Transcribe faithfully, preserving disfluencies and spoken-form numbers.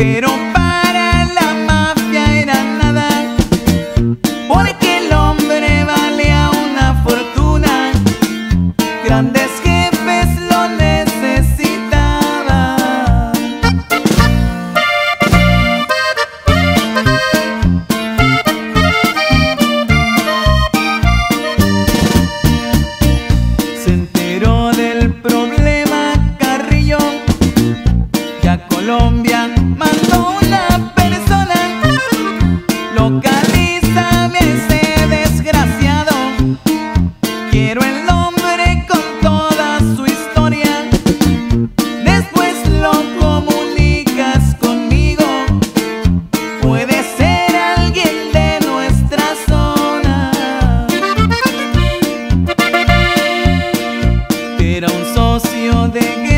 pero para la mafia era nada, porque el hombre valía una fortuna, grandes jefes lo necesitaban. Se enteró del problema Carrillo, y a Colombia mandó una persona. Localízame a ese desgraciado, quiero el nombre con toda su historia. Después lo comunicas conmigo, puede ser alguien de nuestra zona. Era un socio de guerra